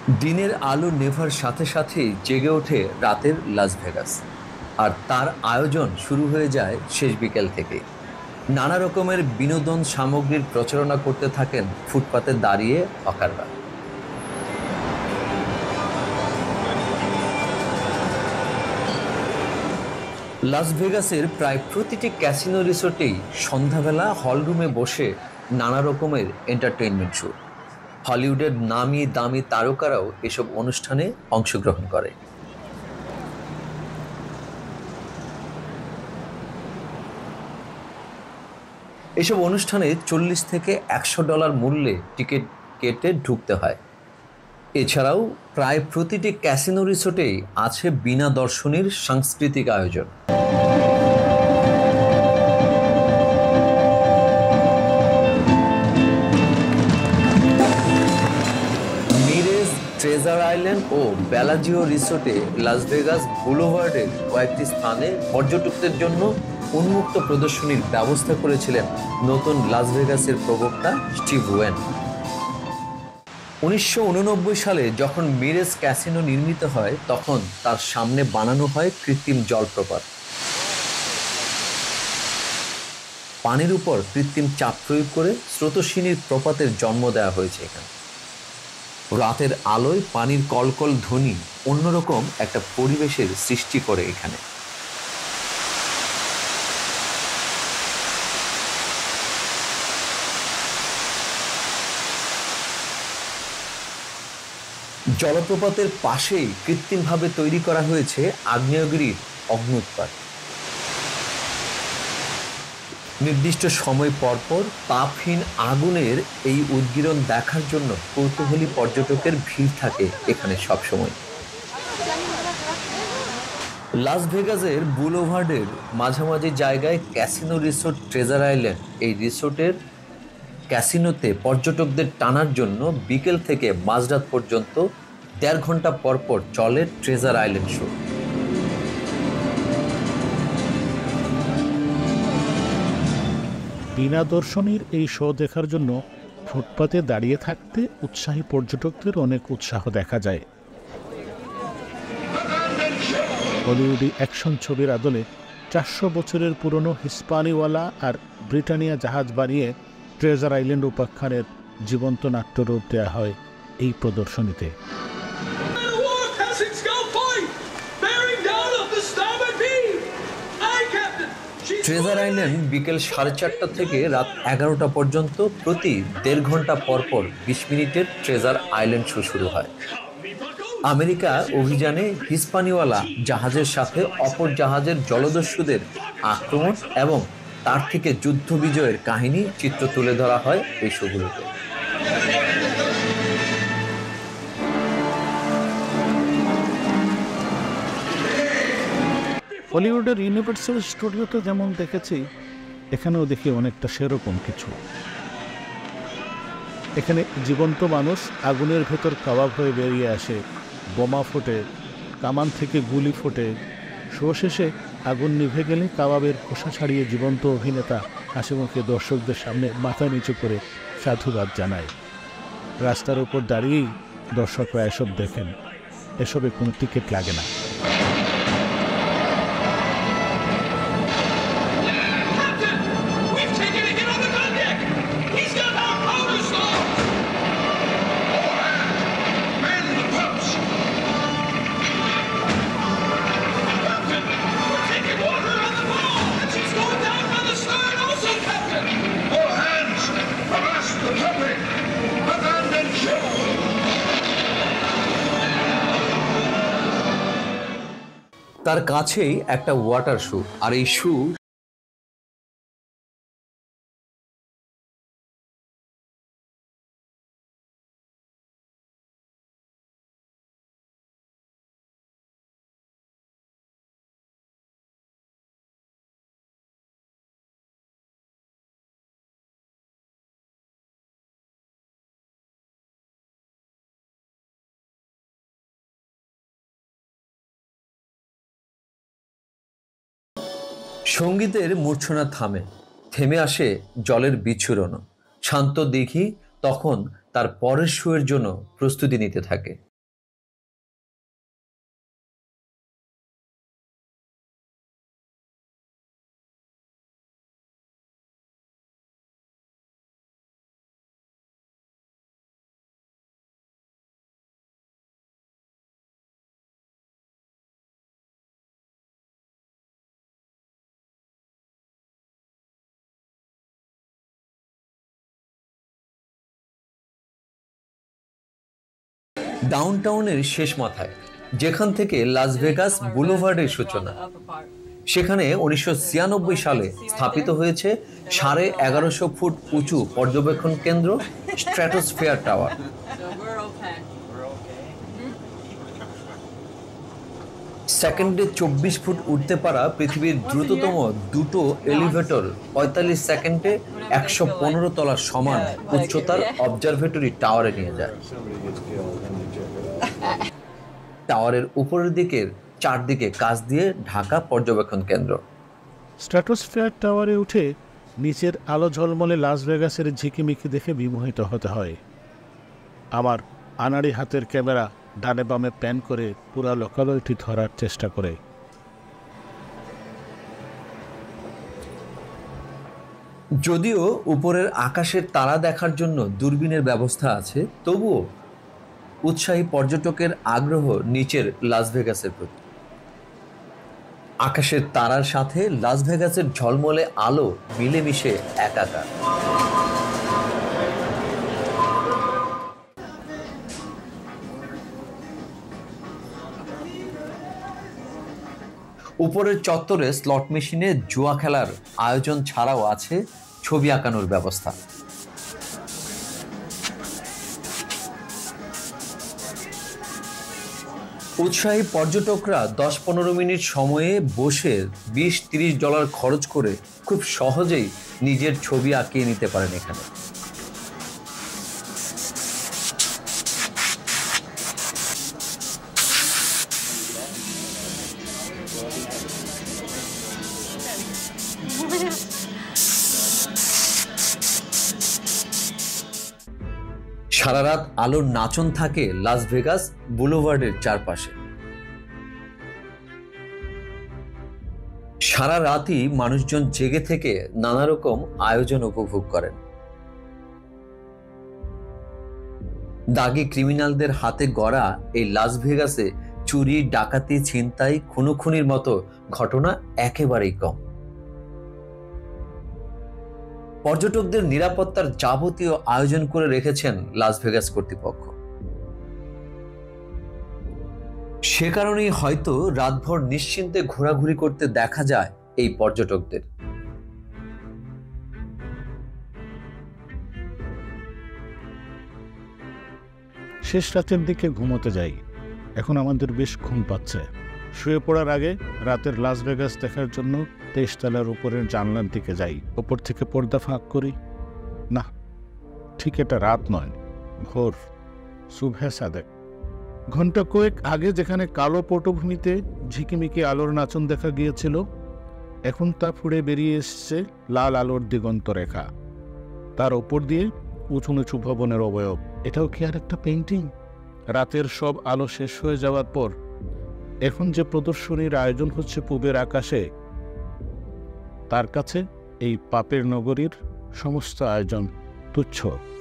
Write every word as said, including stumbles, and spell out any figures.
দিনের আলো নেভার সাথে সাথেই জেগে ওঠে রাতের লাস ভেগাস। আর তার আয়োজন শুরু হয়ে যায় শেষ বিকেল থেকে। নানা রকমের বিনোদন সামগ্রীর প্রচারণা করতে থাকেন ফুটপাতে দাঁড়িয়ে হকাররা। লাস ভেগাসের প্রায় প্রতিটি ক্যাসিনো রিসোর্টেই সন্ধ্যাবেলা হলরুমে বসে নানা রকমের এন্টারটেইনমেন্ট শো। হলিউডের নামি দামি তারকারাও এসব অনুষ্ঠানে অংশগ্রহণ করে। এসব অনুষ্ঠানে চল্লিশ থেকে একশো ডলার মূল্যে টিকিট কেটে ঢুকতে হয়। এছাড়াও প্রায় প্রতিটি ক্যাসিনো রিসোর্টেই আছে বিনা দর্শনীর সাংস্কৃতিক আয়োজন। মিরেজ, ট্রেজার আইল্যান্ড ও বেলাজিও রিসোর্টে লাস ভেগাস বুলভার্ডের কয়েকটি স্থানে পর্যটকদের জন্য উন্মুক্ত প্রদর্শনীর ব্যবস্থা করেছিলেন নতুন লাস ভেগাসের প্রবক্তা স্টিভ ওয়েন। উনিশশো উননব্বই সালে যখন মিরেজ ক্যাসিনো নির্মিত হয় তখন তার সামনে বানানো হয় কৃত্রিম জলপ্রপাত। পানির উপর কৃত্রিম চাপ প্রয়োগ করে স্রোতস্বিনীর প্রপাতের জন্ম দেওয়া হয়েছে এখানে। রাতের আলোয় পানির কলকল ধ্বনি অন্যরকম একটা পরিবেশের সৃষ্টি করে এখানে। জলপ্রপাতের পাশেই কৃত্রিমভাবে তৈরি করা হয়েছে আগ্নেয়গিরির অগ্ন্যুৎপাত। নির্দিষ্ট সময় পরপর তাপহীন আগুনের এই উদগীরণ দেখার জন্য কৌতূহলী পর্যটকের ভিড় থাকে এখানে সবসময়। লাস ভেগাসের বুলভার্ডের মাঝামাঝি জায়গায় ক্যাসিনো রিসোর্ট ট্রেজার আইল্যান্ড। এই রিসোর্টের ক্যাসিনোতে পর্যটকদের টানার জন্য বিকেল থেকে মাঝরাত পর্যন্ত দেড় ঘন্টা পরপর চলে ট্রেজার আইল্যান্ড শো। বিনা দর্শনীর এই শো দেখার জন্য ফুটপাতে দাঁড়িয়ে থাকতে উৎসাহী পর্যটকদের অনেক উৎসাহ দেখা যায়। হলিউডি অ্যাকশন ছবির আদলে চারশো বছরের পুরনো হিস্পানিওয়ালা আর ব্রিটানিয়া জাহাজ বানিয়ে ট্রেজার আইল্যান্ড উপাখ্যানের জীবন্ত নাট্যরূপ দেওয়া হয় এই প্রদর্শনীতে। ট্রেজার আইল্যান্ড বিকেল সাড়ে চারটা থেকে রাত এগারোটা পর্যন্ত প্রতি দেড় ঘন্টা পরপর বিশ মিনিটের ট্রেজার আইল্যান্ড শো শুরু হয়। আমেরিকা অভিযানে হিস্পানিওয়ালা জাহাজের সাথে অপর জাহাজের জলদস্যুদের আক্রমণ এবং তার থেকে যুদ্ধ বিজয়ের কাহিনী চিত্র তুলে ধরা হয় এই শোগুলোতে। হলিউডের ইউনিভার্সাল স্টুডিওতে যেমন দেখেছি এখানেও দেখি অনেকটা সেরকম কিছু। এখানে জীবন্ত মানুষ আগুনের ভেতর কাবাব হয়ে বেরিয়ে আসে, বোমা ফোটে, কামান থেকে গুলি ফোটে। শো শেষে আগুন নিভে গেলে কাবাবের খোসা ছাড়িয়ে জীবন্ত অভিনেতা হাসিমুখে দর্শকদের সামনে মাথা নিচু করে সাধুবাদ জানায়। রাস্তার উপর দাঁড়িয়েই দর্শকরা এসব দেখেন। এসবে কোনো টিকিট লাগে না। তার কাছেই একটা ওয়াটার শু, আর এই শু সঙ্গীতের মূর্ছনা থামে, থেমে আসে জলের বিচ্ছুরণ। শান্ত দিঘি তখন তার পরের শোয়ের জন্য প্রস্তুতি নিতে থাকে। ডাউনটাউনের শেষ মাথায়, যেখান থেকে লাস ভেগাস বুলভার্ডের সূচনা, সেখানে উনিশশো ছিয়ানব্বই সালে স্থাপিত হয়েছে সাড়ে এগারোশো ফুট উঁচু পর্যবেক্ষণ কেন্দ্র স্ট্র্যাটোস্ফিয়ার টাওয়ার। সেকেন্ডে চব্বিশ ফুট উঠতে পারা পৃথিবীর দ্রুততম দুটো এলিভেটর পঁয়তাল্লিশ সেকেন্ডে একশো পনেরো তলার সমান উচ্চতার অবজারভেটরি টাওয়ারে নিয়ে যায়। টাওয়ারের উপরের দিকের চারদিকে কাঁচ দিয়ে ঢাকা পর্যবেক্ষণ কেন্দ্র। স্ট্র্যাটোস্ফিয়ার টাওয়ারে উঠে নিচের আলো ঝলমলে লাস ভেগাসের ঝিকিমিকি দেখে বিমোহিত হতে হয়। আমার আনাড়ি হাতের ক্যামেরা ডানে বামে প্যান করে পুরা লোকালয়টি ধরার চেষ্টা করে। যদিও উপরের আকাশের তারা দেখার জন্য দূরবীনের ব্যবস্থা আছে, তবুও উৎসাহী পর্যটকের আগ্রহ নিচের লাস ভেগাসের প্রতি। আকাশের তারার সাথে লাস ভেগাসের ঝলমলে আলো মিলেমিশে একাকার। উপরের চত্বরে স্লট মেশিনে জুয়া খেলার আয়োজন ছাড়াও আছে ছবি আঁকানোর ব্যবস্থা। উৎসাহী পর্যটকরা দশ পনেরো মিনিট সময়ে বসে বিশ তিরিশ ডলার খরচ করে খুব সহজেই নিজের ছবি আঁকিয়ে নিতে পারেন এখানে। সারা রাত আলোর নাচন থাকে লাস ভেগাস বুলভার্ডের চারপাশে। সারা রাতই মানুষজন জেগে থেকে নানা রকম আয়োজন উপভোগ করেন। দাগি ক্রিমিনালদের হাতে গড়া এই লাস ভেগাসে চুরি, ডাকাতি, ছিনতাই, খুনোখুনির মতো ঘটনা একেবারেই কম। পর্যটকদের নিরাপত্তার যাবতীয় আয়োজন করে রেখেছেন লাস ভেগাস কর্তৃপক্ষ। সে কারণেই হয়তো রাতভর নিশ্চিন্তে ঘোরাঘুরি করতে দেখা যায় এই পর্যটকদের। শেষ রাতের দিকে ঘুমোতে যাই। এখন আমাদের বেশ ঘুম পাচ্ছে। শুয়ে পড়ার আগে রাতের লাস ভেগাস দেখার জন্য তেইশ তলার উপরের জানলার দিকে যাই। ওপর থেকে পর্দা ফাঁক করি। না, ঠিক এটা রাত নয়, ভোর, সুবহে সাদেক। ঘন্টা কয়েক আগে যেখানে কালো পটভূমিতে ঝিকিমিকি আলোর নাচন দেখা গিয়েছিল, এখন তা ফুড়ে বেরিয়ে এসছে লাল আলোর দিগন্ত রেখা। তার ওপর দিয়ে উঁচু নিচু ভবনের অবয়ব। এটাও কি আর একটা পেইন্টিং? রাতের সব আলো শেষ হয়ে যাওয়ার পর এখন যে প্রদর্শনীর আয়োজন হচ্ছে পূবের আকাশে, তার কাছে এই পাপের নগরীর সমস্ত আয়োজন তুচ্ছ।